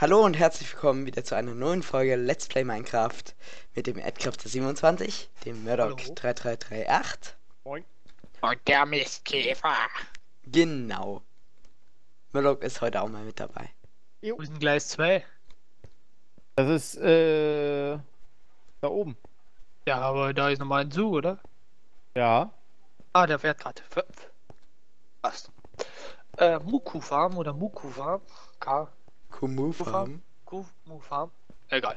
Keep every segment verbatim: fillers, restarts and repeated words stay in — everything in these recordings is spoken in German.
Hallo und herzlich willkommen wieder zu einer neuen Folge Let's Play Minecraft mit dem Adcrafter siebenundzwanzig, dem Murdoch Hallo. drei drei drei acht. Moin. Und der Mistkäfer. Genau. Murdoch ist heute auch mal mit dabei. Jo. Wo ist denn Gleis zwei? Das ist, äh, da oben. Ja, aber da ist nochmal ein Zug, oder? Ja. Ah, der fährt gerade. Passt. Äh, Muku Farm oder Muku Farm? K. Kumu Farm. Kumu Farm? Egal.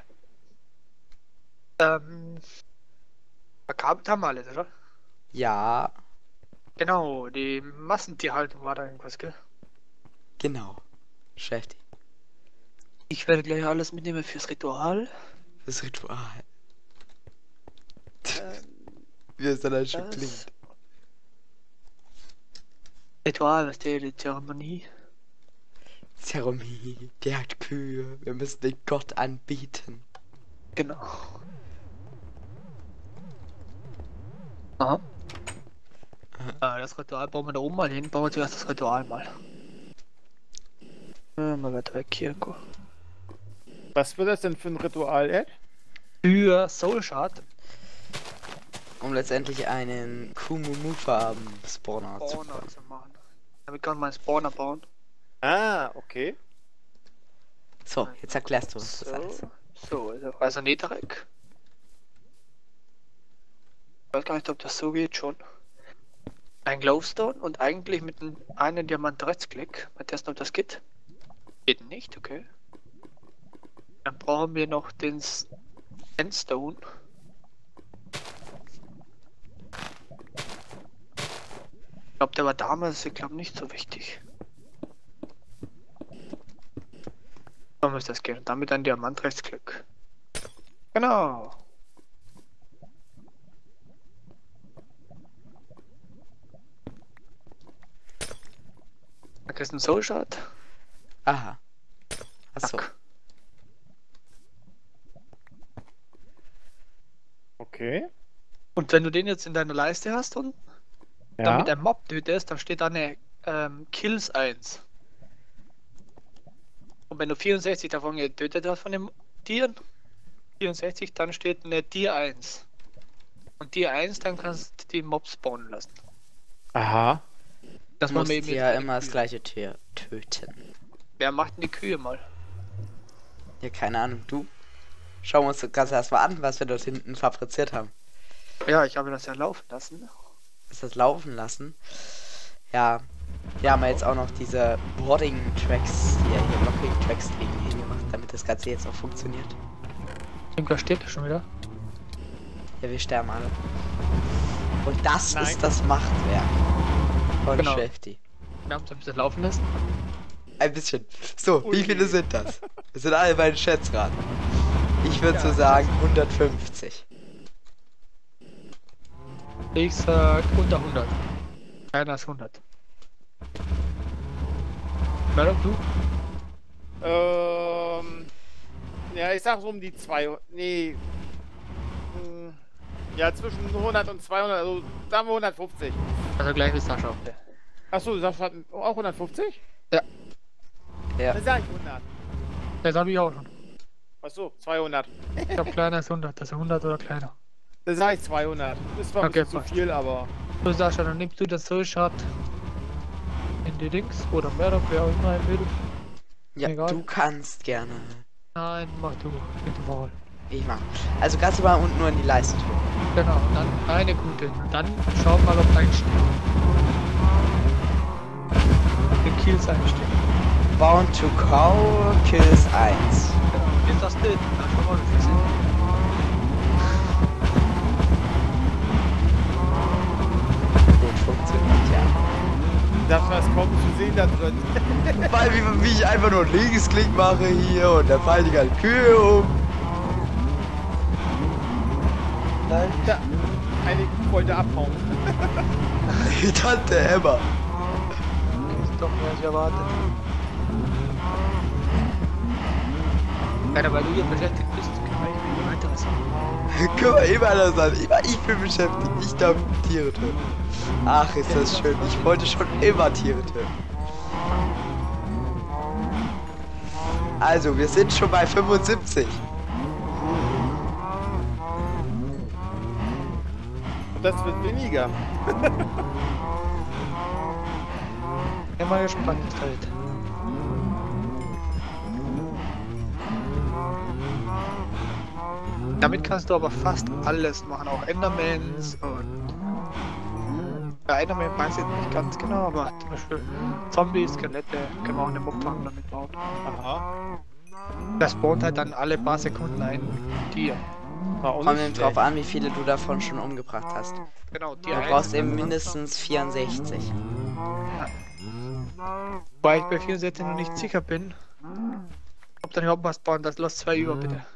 Ähm. Verkabelt haben wir alles, oder? Ja, Genau, die Massentierhaltung war da irgendwas, gell? genau. Beschäftigt. Ich werde gleich alles mitnehmen fürs Ritual. Das Ritual. Ähm, Wie es dann halt schon das- klingt. Ritual, was ist die Zeremonie? Zeremonie, der hat Kühe. Wir müssen den Gott anbieten. Genau. Aha. Äh, das Ritual bauen wir da oben mal hin. Bauen wir zuerst das Ritual mal. Äh, mal weiter weg hier. Go. Was wird das denn für ein Ritual, Ed? Für Soul Shard Um letztendlich einen Kumumu Farm Spawner zu Spawner bauen. zu machen. Damit kann man einen Spawner bauen. Ah, okay. So, jetzt erklärst du uns das So, alles. so also, also Netherrack. Ich weiß gar nicht, ob das so geht schon. Ein Glowstone und eigentlich mit einem einen Diamant Rechtsklick. Mal testen, ob das geht. Geht nicht, okay. Dann brauchen wir noch den Endstone. Ich glaube, der war damals, ich glaube, nicht so wichtig. So muss das gehen. Und damit ein Diamant Rechtsklick. Genau. Da kriegst du einen Soul Shard. Aha. Achso. Zack. Okay. Und wenn du den jetzt in deiner Leiste hast und Ja. damit ein Mob tötest, dann steht da eine ähm, Kills eins. Und wenn du vierundsechzig davon getötet hast von den Tieren, vierundsechzig, dann steht eine Tier eins. Und Tier eins, dann kannst du die Mobs spawnen lassen. Aha. Das Du machen musst wir eben jetzt ja bei den immer das Kühen. gleiche Tier töten. Wer macht denn die Kühe mal? Ja, keine Ahnung, du. Schauen wir uns das Ganze erstmal an, was wir dort hinten fabriziert haben. Ja, ich habe das ja laufen lassen. Ist das laufen lassen? Ja. Hier haben wir jetzt auch noch diese Boarding-Tracks, die ja hier Locking-Tracks liegen, hingemacht, damit das Ganze jetzt auch funktioniert. Irgendwas steht da schon wieder. Ja, wir sterben alle. Und das Nein. ist das Machtwerk von Genau. Shefty. Wir haben es ein bisschen laufen lassen. Ein bisschen. So, Ui. wie viele sind das? Das sind alle meine Schätzraten. Ich würde Ja. so sagen hundertfünfzig. Ich sag unter hundert. Keiner ist hundert. Wer du? Ähm. Ja, ich sag so um die zwei. Nee. Hm, Ja, zwischen hundert und zweihundert, also sagen wir hundertfünfzig. Also gleich wie Sascha. Okay. Achso, du sagst auch hundertfünfzig? Ja. Dann sag ich hundert. Das habe ich auch schon. Achso, zweihundert. Ich glaube kleiner ist hundert. Also hundert oder kleiner. Dann sag ich zweihundert. Ist zwar Okay, ein bisschen passt. zu viel, aber. So Sascha, dann nimmst du das Soul Shard in die Dings oder mehr, wer auch immer will. Ja, Egal. du kannst gerne. Nein, mach du. Bitte mal. Ich mach. Also kannst du mal unten nur in die Leiste tun. Genau, dann eine gute. Und dann schau mal, ob einsteht. Den Kills einsteht. Bound to Cow, Kills eins. Genau, jetzt das Bild. Dann schau mal, wie viel sind. Gut, funktioniert ja. Das was kommt zu sehen da drin. Weil wie, wie ich einfach nur Linksklick mache hier und dann fallen die ganzen Kühe um. Da, eine wollte abhauen. Die Tante Emma. Ist doch mehr als ich erwartet. Ja, weil du hier beschäftigt bist, können wir nicht mehr weiteres sagen. Können wir immer anders sagen. Immer ich bin beschäftigt. Ich darf Tiere töten. Ach, ist das schön. Ich wollte schon immer Tiere töten. Also, wir sind schon bei fünfundsiebzig. Das wird weniger. Bin mal gespannt, halt. Damit kannst du aber fast alles machen, auch Endermans und... Ja, Enderman weiß ich nicht ganz genau, aber zum Beispiel Zombies, Skelette, können wir auch eine Mobfarm damit bauen. Aha. Das spawnt halt dann alle paar Sekunden ein Tier. Kommt eben drauf an, wie viele du davon schon umgebracht hast. Genau, Du brauchst eben mindestens vierundsechzig. Weil ich bei vierundsechzig noch nicht sicher bin, ob dann überhaupt was bauen. Das lässt zwei über, bitte.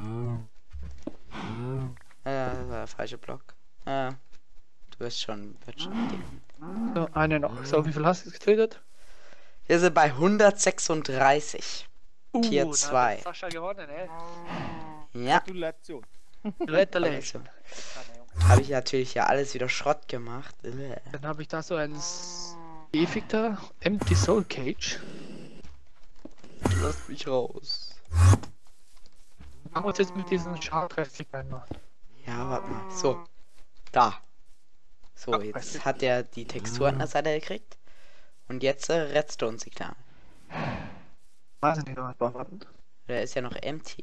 Ja, das war der falsche Block. Ja, du wirst schon, wird schon gehen. So, eine noch. So, wie viel hast du getötet? Wir sind bei hundertsechsunddreißig. Tier zwei. Uh, Sascha gewonnen, ey. Ja. Gratulation. Also, Habe ich natürlich ja alles wieder Schrott gemacht. Äh. dann habe ich da so ein Käfig da. Empty Soul Cage. Lass mich raus. Machen wir uns jetzt mit diesen Schafreftig reinmachen. Ja, warte mal. So. Da. So, Ach, jetzt hat er die Textur an der Seite gekriegt. Und jetzt äh, Redstone-Signal. Weiß nicht, was wir warten. Der ist ja noch empty.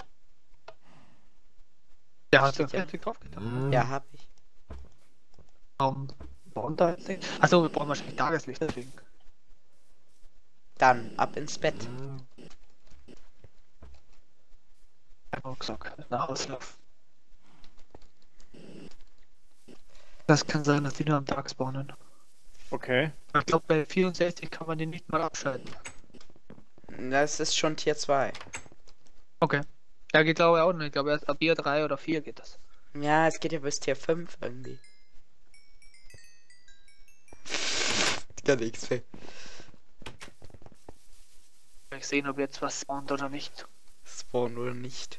Der hat so Ja. fertig drauf getan. Ja, hab ich. Warum bauen da jetzt nicht? Achso, wir brauchen wahrscheinlich Tageslicht deswegen. Dann ab ins Bett. Ein Rucksack, nach Auslauf. Das kann sein, dass die nur am Tag spawnen. Okay. Ich glaube, bei vierundsechzig kann man den nicht mal abschalten. Das ist schon Tier zwei. Okay. Ja, geht glaube ich auch nicht. Ich glaube erst ab Tier drei oder vier geht das. Ja, es geht ja bis Tier fünf irgendwie. Gar nichts mehr. Ich sehen, ob jetzt was spawnt oder nicht. Spawn oder nicht.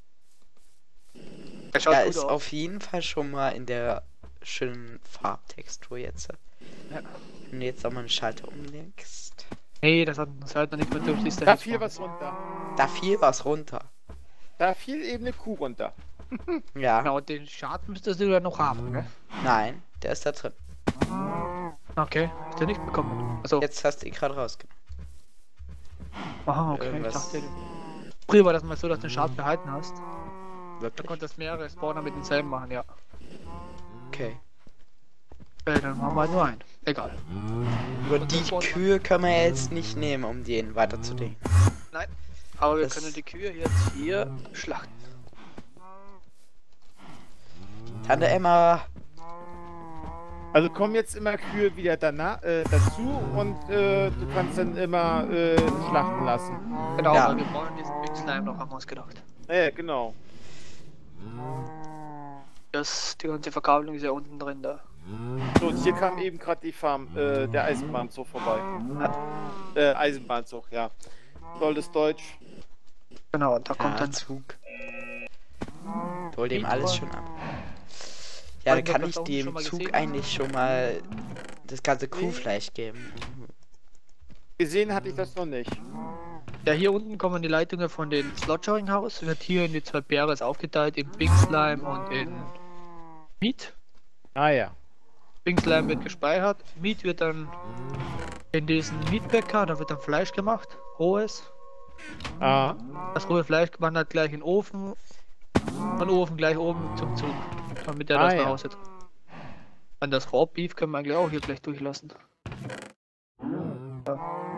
Er schaut Ja, gut ist aus. auf jeden Fall schon mal in der schönen Farbtextur jetzt. Ja. Wenn du jetzt nochmal einen Schalter umlegst. Nee, das hat das halt noch nicht mehr durch die Da fiel was runter. Da fiel was runter. Da fiel eben eine Kuh runter. Ja. Genau, den Schaden müsstest du ja noch haben, ne? Nein, der ist da drin. Okay, hast du nicht bekommen. Also, Jetzt hast du ihn gerade rausgenommen. aha, okay. irgendwas- Ich dachte, früher war das mal so, dass du den Schaden behalten hast. Da Wirklich? konntest mehrere Spawner mit denselben machen, ja. Okay. Äh, dann haben wir halt nur einen. Egal. Über Und die den Spawn- Kühe können wir jetzt nicht nehmen, um den weiterzudingen. Nein. Aber wir Das- können die Kühe jetzt hier schlachten. Tante Emma. Also kommen jetzt immer Kühe wieder danach, äh, dazu und äh, du kannst dann immer äh, schlachten lassen. Genau, Ja. weil wir brauchen diesen Big Slime noch, haben wir uns gedacht. Ja, genau. Das, die ganze Verkabelung ist ja unten drin da. So, und hier kam eben gerade die Farm, äh, der Eisenbahnzug vorbei. Äh, Eisenbahnzug, ja. Tolles Deutsch. Genau, und da kommt Ja, dann. Zug. Ich hol dem alles schon ab. Ja, Wollen dann wir kann das ich auch dem schon mal Zug gesehen? eigentlich schon mal das ganze Kuhfleisch geben. Gesehen hatte ich das noch nicht. Ja, hier unten kommen die Leitungen von den Slotshering Haus, wird hier in die zwei Bäres aufgeteilt, in Big Slime und in Meat. Ah ja. Big Slime wird gespeichert, Meat wird dann in diesen Meatbäcker, da wird dann Fleisch gemacht, rohes. Ah. Das rohe Fleisch wandert gleich in den Ofen, von Ofen gleich oben zum Zug, damit der Ah, das nach ja. Hause tut. Und das Raw Beef können wir eigentlich auch hier gleich durchlassen. Ja.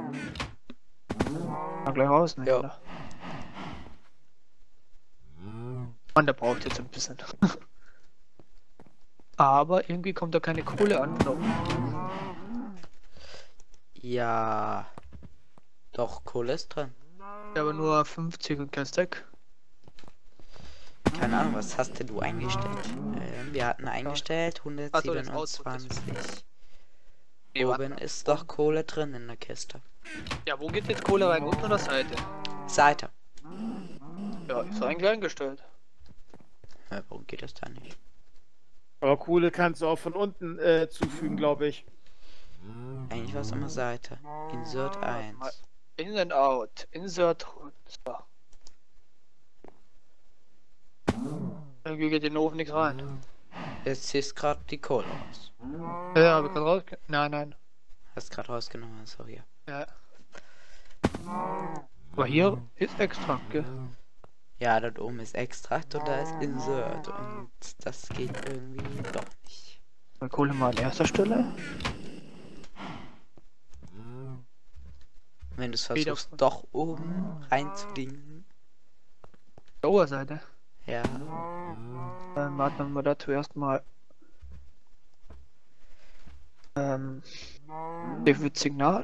Mal gleich rausnehmen, Ja. oder? Und der braucht jetzt ein bisschen. Aber irgendwie kommt da keine Kohle an. Oder? Ja. Doch, Kohle ist drin. Ja, aber nur fünfzig und kein Stack. Keine Ahnung, was hast denn du eingestellt? Ähm, wir hatten eingestellt Ach so, das Output hundertsiebenundzwanzig. Nee, warte Oben mal. ist doch Kohle drin in der Kiste. Ja, wo geht jetzt Kohle rein? Unten oder Seite? Seite. Ja, ist eigentlich eingestellt. Ja, warum geht das da nicht? Aber Kohle kannst du auch von unten äh, zufügen, glaube ich. Eigentlich war es immer Seite. Insert eins. In and out. Insert. So. Irgendwie geht in den Ofen nichts rein. Jetzt ziehst gerade die Kohle raus. Ja, hab ich gerade raus. Nein, nein. Hast gerade rausgenommen, so hier. Ja. Aber hier ist Extrakt, gell? Ja, dort oben ist Extrakt und da ist Insert und das geht irgendwie doch nicht. Mal Kohle mal an erster Stelle. Wenn du es Wieder versuchst, von- doch oben reinzulegen. Die Oberseite. Ja, Dann warten wir dazu erstmal. Ähm. David Signal.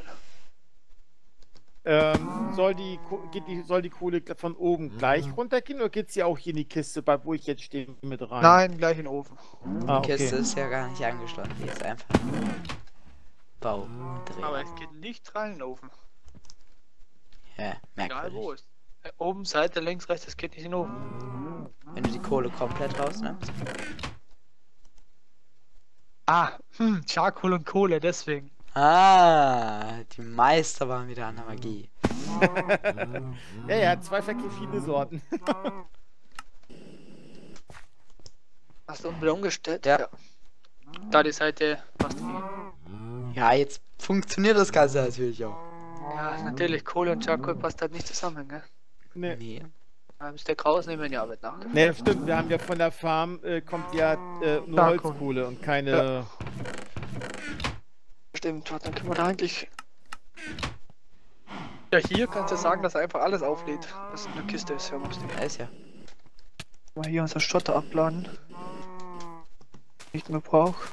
Ähm, soll die, Ko- geht die, soll die Kohle gl- von oben gleich runtergehen oder geht sie auch hier in die Kiste, bei wo ich jetzt stehe, mit rein? Nein, gleich in den Ofen. Ah, die Kiste okay. ist ja gar nicht angeschlossen, die ist einfach Bau drehen. Aber es geht nicht rein in den Ofen. Ja, Egal wo merkwürdig. es. Äh, Oben, Seite, links, rechts, das geht nicht in den Ofen. Wenn du die Kohle komplett rausnimmst. Ah, hm, Charcoal und Kohle, deswegen. Ah, die Meister waren wieder an der Magie. Ja, ja, zwei verschiedene Sorten. Hast du wieder umgestellt? Ja. Da die Seite passt wie. Ja, jetzt funktioniert das Ganze natürlich auch. Ja, natürlich, Kohle und Charcoal passt halt nicht zusammen, gell? Nee. Nee. Da müsst ihr rausnehmen, die Arbeit nach. Nee, stimmt, wir haben ja von der Farm, äh, kommt ja äh, nur Charcoal. Holzkohle und keine... Stimmt, dann können wir da eigentlich. Ja, hier kannst du sagen, dass er einfach alles auflädt, was in der Kiste ist. Ja, musst du Da ist ja. mal hier unser Schotter abladen. Nicht mehr braucht.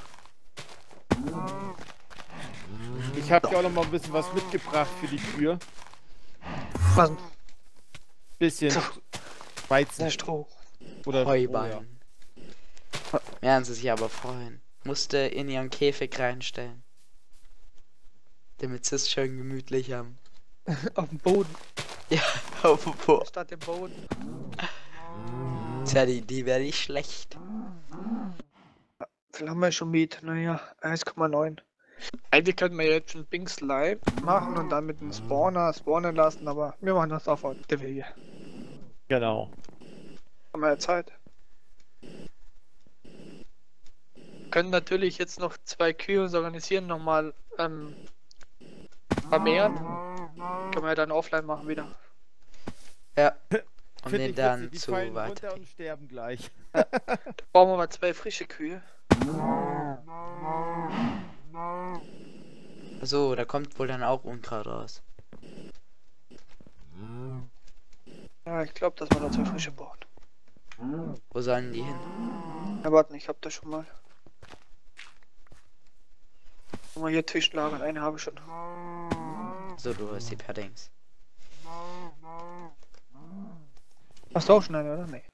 Ich habe ja auch noch mal ein bisschen was mitgebracht für die Tür. Was? Bisschen Weizen Der Stroh. oder Heuballen. Werden sie sich aber freuen. Musste in ihren Käfig reinstellen. Damit sie es schön gemütlich haben. Auf dem Boden. Ja, apropos. Statt dem Boden. Tja, die Idee wäre nicht schlecht. Wie viel haben wir schon mit? Naja, eins Komma neun. Eigentlich könnten wir jetzt schon Bings Live machen und dann mit dem Spawner spawnen lassen, aber wir machen das auf der Wege. Genau. Haben wir ja Zeit. Können natürlich jetzt noch zwei Kühe uns organisieren, nochmal ähm, vermehren. Können wir ja dann offline machen wieder. Ja. Und Find den ich dann witzig, die zu fallen weiter. runter und sterben gleich. Da brauchen wir mal zwei frische Kühe. So, da kommt wohl dann auch Unkraut raus. Ja, ich glaube, dass wir da zwei frische brauchen. Wo sollen die hin? Ja, warte, ich hab das schon mal. Mal hier Zwischenlagern, eine habe ich schon. So, du hast die Paddings. Hast du auch schon eine, oder? Nee.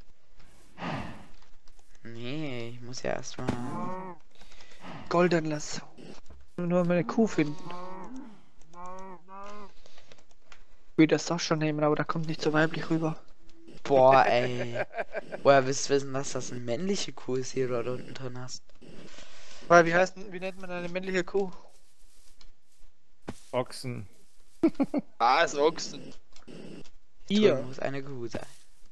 Nee, ich muss ja erstmal. Golden Lasso. Nur meine Kuh finden. Ich will das Sascha nehmen, aber da kommt nicht so weiblich rüber. Boah, ey. Woher willst du wissen, dass das eine männliche Kuh ist, die du dort unten drin hast? Weil, wie heißt, wie nennt man eine männliche Kuh? Ochsen. Ah, ist Ochsen. Hier Hier. muss eine Kuh sein.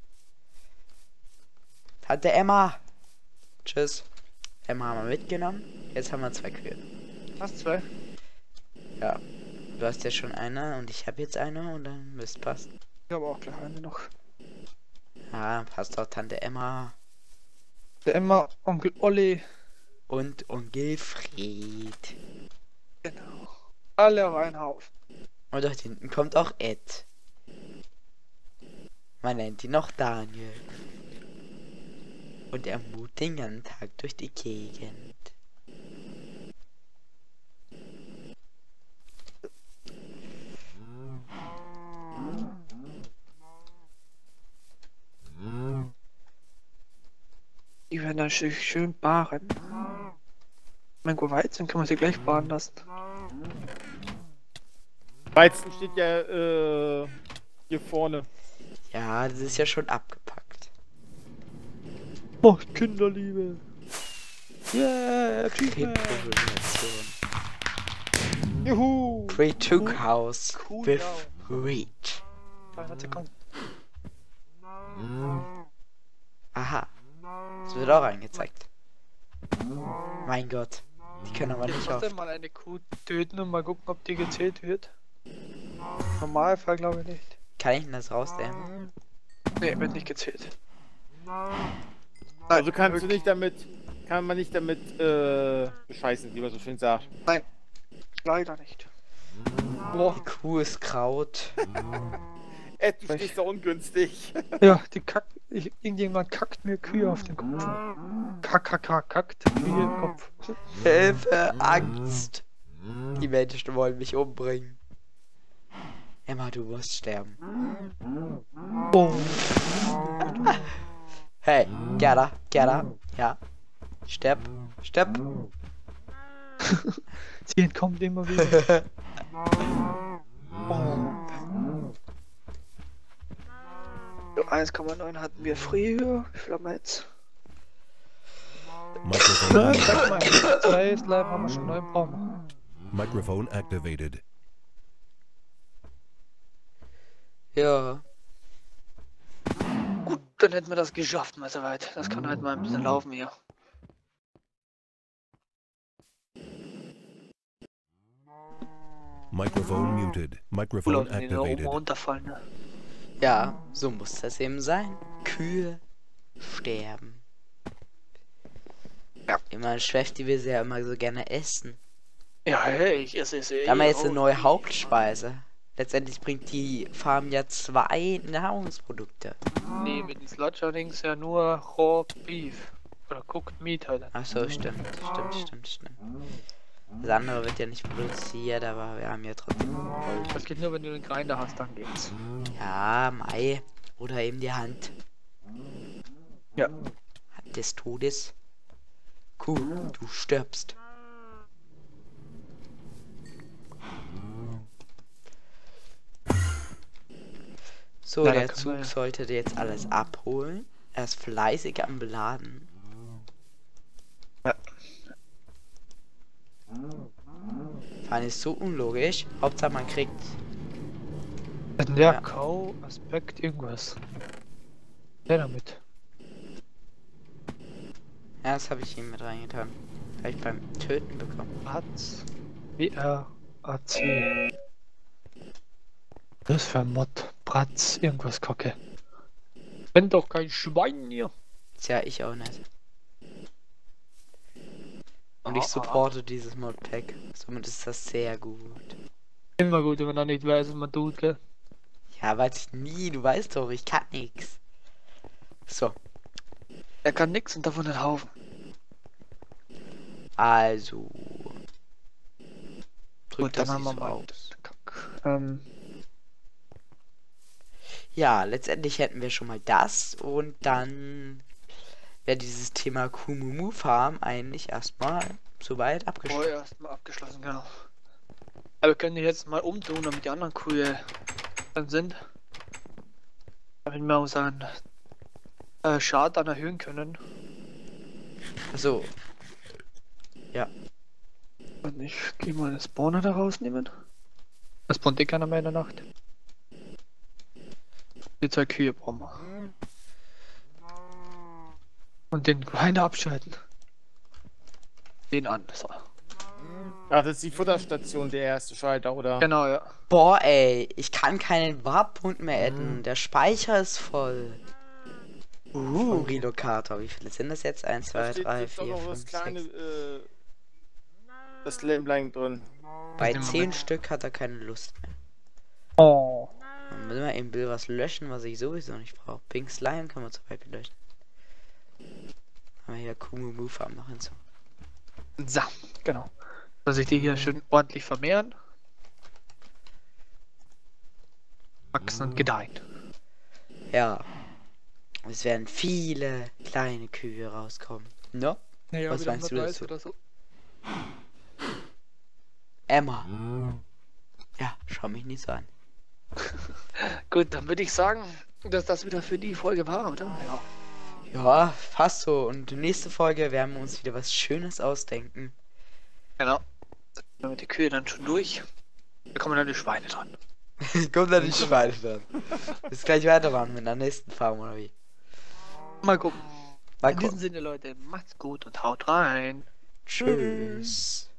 Tante Emma. Tschüss. Emma haben wir mitgenommen. Jetzt haben wir zwei Kühe. Hast zwei? Ja. Du hast ja schon eine und ich habe jetzt eine und dann müsste passen. Ich habe auch gleich eine noch. Ja, passt auch Tante Emma. Der Emma, Onkel Olli. Und Onkel Fred. Genau. Alle auf einen Haufen. Und dort hinten kommt auch Ed. Man nennt ihn noch Daniel. Und er mut den ganzen Tag durch die Gegend. Die werden dann schön, schön baren. Mango Weizen kann man sie gleich baren lassen. Weizen steht ja äh, hier vorne. Ja, das ist ja schon abgepackt. Oh, Kinderliebe. Yeah, Repopulation. Juhu! Create House Cool with down. Reach. dreihundert Sekunden. Aha. Das wird auch angezeigt. Mein Gott. Die können aber Ich nicht muss auf. dann mal eine Kuh töten und mal gucken, ob die gezählt wird. Normalfall glaube ich nicht. Kann ich denn das rausnehmen? Ne, wird nicht gezählt. Also kannst du nicht damit, kann man nicht damit äh, bescheißen, wie man so schön sagt. Nein, leider nicht. Boah. Die Kuh ist Kraut. Ed, du stehst da ungünstig. Ja, die kackt. Ich, irgendjemand kackt mir Kühe auf den Kopf. Kack, kack, kack, kackt Kühe im Kopf. Hilfe, Angst. Die Menschen wollen mich umbringen. Emma, du musst sterben. Oh. Hey, Gerda, Gerda, ja. Stepp, stepp. Sie entkommt immer wieder. Oh. So, eins Komma neun hatten wir früher. Wie viel haben wir jetzt? Microphone, Sag mal, zwei Slime haben wir schon, neun brauchen microphone activated. Ja. wir. Gut, dann hätten wir das geschafft mal soweit. Das kann halt mal ein bisschen laufen hier. Microphone muted. Cool, Microphone wenn die da oben activated. runterfallen. Ne? Ja, so muss das eben sein. Kühe sterben. Ja. Immer Schwäfti will sie ja immer so gerne essen. Ja, hey, ich esse es. Da haben wir jetzt eine neue Hauptspeise. Letztendlich bringt die Farm ja zwei Nahrungsprodukte. Nee, mit den Sludger-Dings ja nur Raw Beef. Oder Cooked Meat halt. Ach so, stimmt, stimmt, stimmt, stimmt. Das andere wird ja nicht produziert, aber wir haben ja trotzdem Gold. Das geht nur, wenn du den Grinder hast, dann geht's. Ja, Mai. Oder eben die Hand. Ja. Hand des Todes. Kuh, du stirbst. So, Na, der da können Zug wir- sollte jetzt alles abholen. Er ist fleißig am Beladen. Ja. Fahren ist so unlogisch. Hauptsache man kriegt. Der Ja. Kau, Aspekt, irgendwas. Der damit. Ja, das habe ich ihm mit reingetan. Habe ich beim Töten bekommen. Bratz. W R A C. Das ist für ein Mod. Bratz, irgendwas Kacke. Bin doch kein Schwein hier. Tja, ich auch nicht. Und ich Ah. supporte dieses Modpack. Somit ist das sehr gut. Immer gut, wenn man da nicht weiß, was man tut, gell? Ja, weiß ich nie. Du weißt doch, ich kann nix. So, Er kann nix und davon einen Haufen. also. Drück Gut, dann das haben wir nicht mal. raus. Kack. Ähm, Ja, letztendlich hätten wir schon mal das und dann wäre dieses Thema Kumumu Farm eigentlich erstmal soweit abgeschlossen. vorher erstmal abgeschlossen, genau. Aber wir können die jetzt mal umtun, damit die anderen Kühe dann sind. Damit wir unseren äh, Schaden dann erhöhen können. So, Und ich gehe mal den Spawner da rausnehmen. Das spawnt eh keiner mehr in der Nacht. Die zwei Kühe brauchen wir. Und den Grinder abschalten. Den an. So. Ach, das ist die Futterstation, der erste Schalter, oder? Genau, ja. boah ey, ich kann keinen Warpunkt mehr adden. Der Speicher ist voll. Uh, Relocator. Wie viele sind das jetzt? eins, Da zwei, steht drei, jetzt doch vier, noch das fünf, kleine, sechs. äh, das Lämplein drin. Bei nehmen wir zehn mit. Stück hat er keine Lust mehr. Oh. Dann müssen wir eben Bill was löschen, was ich sowieso nicht brauche. Pink Slime kann man zum Beispiel löschen. Haben wir hier Kumumu Farm noch hinzu. So, genau. Dass sich die hier schön ordentlich vermehren. Wachsen und gedeihen. Ja. Es werden viele kleine Kühe rauskommen. No? Naja, Was wieder meinst du hundertdreißig dazu? oder so. Emma. Ja, schau mich nicht so an. Gut, dann würde ich sagen, dass das wieder für die Folge war, oder? Ja. Ja, fast so. Und nächste Folge werden wir uns wieder was Schönes ausdenken. Genau. Dann sind die Kühe dann schon durch. Da kommen dann die Schweine dran. Kommt da die Schweine dann. Bis gleich weitermachen mit der nächsten Farm oder wie? Mal gucken. Mal In diesem gucken. Sinne, Leute, macht's gut und haut rein. Tschüss.